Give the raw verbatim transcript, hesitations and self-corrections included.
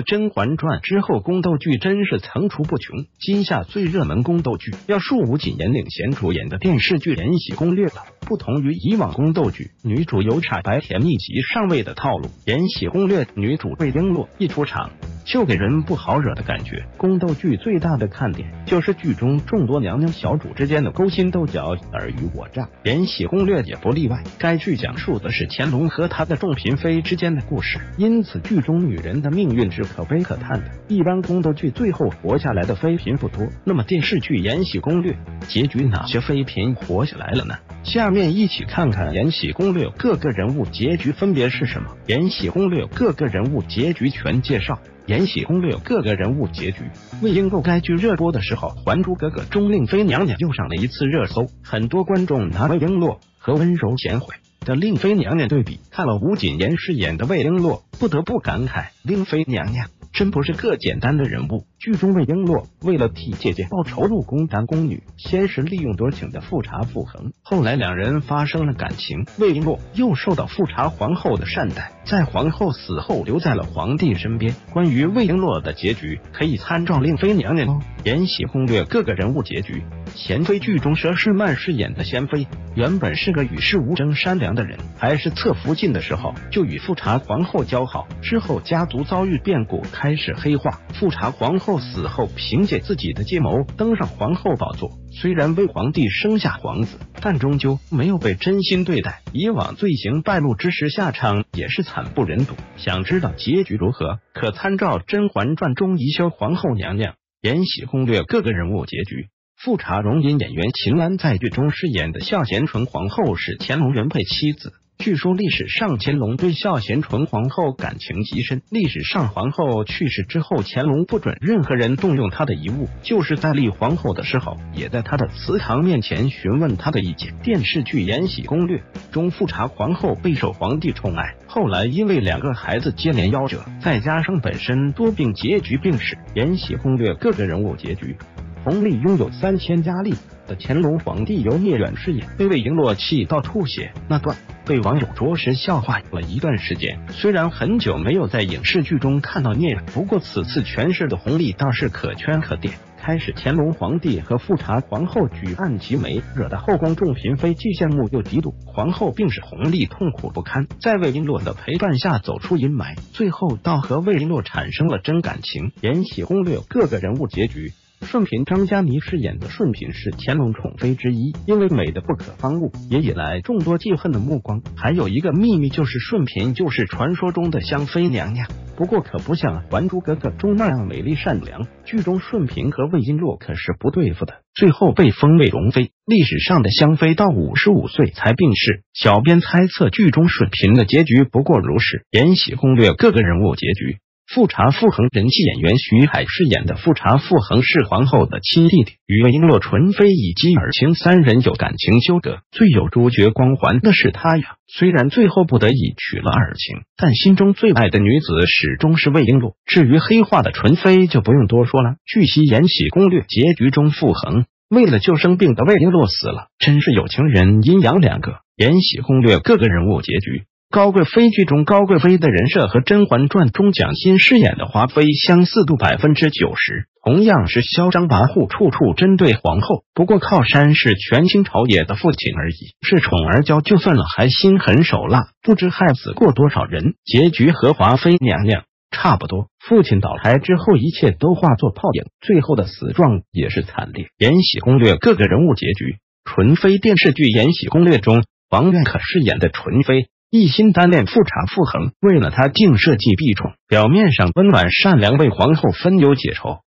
甄嬛传》之后，宫斗剧真是层出不穷。今夏最热门宫斗剧要数吴谨言领衔主演的电视剧《延禧攻略》了。不同于以往宫斗剧，女主有傻白甜蜜级上位的套路，《延禧攻略》女主魏璎珞一出场就给人不好惹的感觉。宫斗剧最大的看点就是剧中众多娘娘小主之间的勾心斗角、尔虞我诈，《延禧攻略》也不例外。该剧讲述的是乾隆和他的众嫔妃之间的故事，因此剧中女人的命运是可悲可叹的。一般宫斗剧最后活下来的妃嫔不多，那么电视剧《延禧攻略》结局哪些妃嫔活下来了呢？下面一起看看《延禧攻略》各个人物结局分别是什么。《延禧攻略》各个人物结局全介绍。《延禧攻略》各个人物结局。魏璎珞该剧热播的时候，《还珠格格》中令妃娘娘又上了一次热搜，很多观众拿魏璎珞和温柔贤惠的令妃娘娘对比，看了吴谨言饰演的魏璎珞，不得不感慨令妃娘娘真不是个简单的人物。剧中魏璎珞为了替姐姐报仇，入宫当宫女，先是利用多情的富察傅恒，后来两人发生了感情。魏璎珞又受到富察皇后的善待，在皇后死后留在了皇帝身边。关于魏璎珞的结局，可以参照令妃娘娘哦。《延禧攻略》各个人物结局。娴妃剧中佘诗曼饰演的娴妃，原本是个与世无争善良的人，还是侧福晋的时候就与富察皇后交好，之后家族遭遇变故，开始黑化。富察皇后死后，凭借自己的计谋登上皇后宝座，虽然为皇帝生下皇子，但终究没有被真心对待，以往罪行败露之时，下场也是惨不忍睹。想知道结局如何，可参照《甄嬛传》中宜修皇后娘娘。《延禧攻略》各个人物结局。富察容音演员秦岚在剧中饰演的孝贤纯皇后是乾隆原配妻子。据说历史上乾隆对孝贤纯皇后感情极深，历史上皇后去世之后，乾隆不准任何人动用她的遗物，就是在立皇后的时候，也在她的祠堂面前询问她的意见。电视剧《延禧攻略》中，富察皇后备受皇帝宠爱，后来因为两个孩子接连夭折，再加上本身多病，结局病逝。《延禧攻略》各个人物结局。弘历拥有三千佳丽的乾隆皇帝由聂远饰演，被魏璎珞气到吐血那段被网友着实笑话了一段时间。虽然很久没有在影视剧中看到聂远，不过此次诠释的弘历倒是可圈可点。开始乾隆皇帝和富察皇后举案齐眉，惹得后宫众嫔妃既羡慕又嫉妒。皇后并使弘历痛苦不堪，在魏璎珞的陪伴下走出阴霾，最后倒和魏璎珞产生了真感情。《延禧攻略》各个人物结局。顺嫔张嘉倪饰演的顺嫔是乾隆宠妃之一，因为美的不可方物，也引来众多记恨的目光。还有一个秘密，就是顺嫔就是传说中的香妃娘娘，不过可不像《还珠格格》中那样美丽善良，剧中顺嫔和魏璎珞可是不对付的，最后被封为容妃。历史上的香妃到五十五岁才病逝，小编猜测剧中顺嫔的结局不过如是。《延禧攻略》各个人物结局。富察傅恒人气演员徐海饰演的富察傅恒是皇后的亲弟弟，与魏璎珞、纯妃以及尔晴三人有感情纠葛，最有主角光环的是他呀。虽然最后不得已娶了尔晴，但心中最爱的女子始终是魏璎珞。至于黑化的纯妃就不用多说了。据悉《延禧攻略》结局中，傅恒为了救生病的魏璎珞死了，真是有情人阴阳两个。《延禧攻略》各个人物结局。高贵妃剧中，高贵妃的人设和《甄嬛传》中蒋欣饰演的华妃相似度百分之九十，同样是嚣张跋扈，处处针对皇后。不过靠山是权倾朝野的父亲而已，是宠儿娇就算了，还心狠手辣，不知害死过多少人。结局和华妃娘娘差不多，父亲倒台之后，一切都化作泡影，最后的死状也是惨烈。《延禧攻略》各个人物结局。纯妃电视剧《延禧攻略》中，王媛可饰演的纯妃一心单恋富察傅恒，为了他竟设计避宠，表面上温婉善良，为皇后分忧解愁，